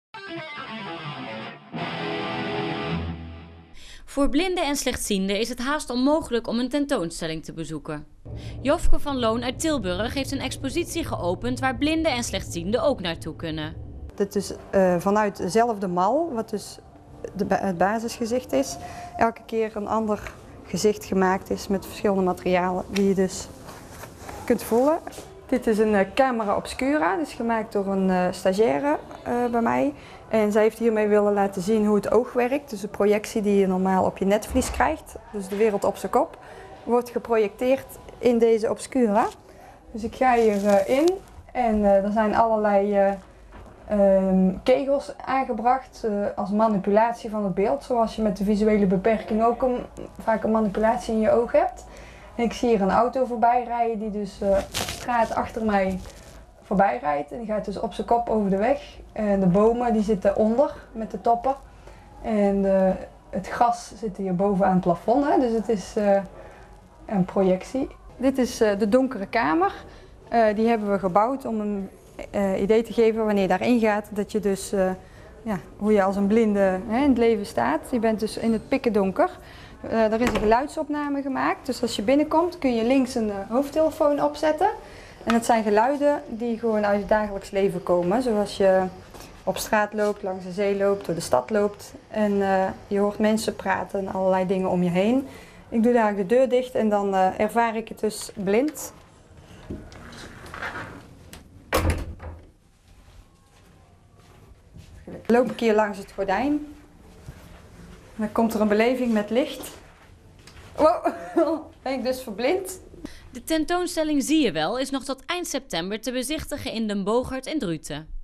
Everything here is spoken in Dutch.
Voor blinden en slechtzienden is het haast onmogelijk om een tentoonstelling te bezoeken. Jofke van Loon uit Tilburg heeft een expositie geopend waar blinden en slechtzienden ook naartoe kunnen. Dit is vanuit dezelfde mal, wat dus het basisgezicht is, elke keer een ander gezicht gemaakt is met verschillende materialen die je dus kunt voelen. Dit is een camera obscura, dus gemaakt door een stagiaire bij mij. En zij heeft hiermee willen laten zien hoe het oog werkt. Dus de projectie die je normaal op je netvlies krijgt, dus de wereld op zijn kop, wordt geprojecteerd in deze obscura. Dus ik ga hierin en er zijn allerlei kegels aangebracht als manipulatie van het beeld. Zoals je met de visuele beperking ook vaak een manipulatie in je oog hebt. En ik zie hier een auto voorbij rijden die dus op straat achter mij voorbij rijdt. En die gaat dus op zijn kop over de weg. En de bomen die zitten onder met de toppen. En het gras zit hier boven aan het plafond. Hè? Dus het is een projectie. Dit is de donkere kamer. Die hebben we gebouwd om een idee te geven wanneer je daarin gaat. Dat je dus, hoe je als een blinde in het leven staat. Je bent dus in het pikken donker. Er is een geluidsopname gemaakt. Dus als je binnenkomt kun je links een hoofdtelefoon opzetten. En dat zijn geluiden die gewoon uit het dagelijks leven komen. Zoals je op straat loopt, langs de zee loopt, door de stad loopt. En je hoort mensen praten en allerlei dingen om je heen. Ik doe daar de deur dicht en dan ervaar ik het dus blind. Loop ik hier langs het gordijn. Dan komt er een beleving met licht. Wow, ben ik dus verblind. De tentoonstelling Zie je wel is nog tot eind september te bezichtigen in Den Bogert in Druten.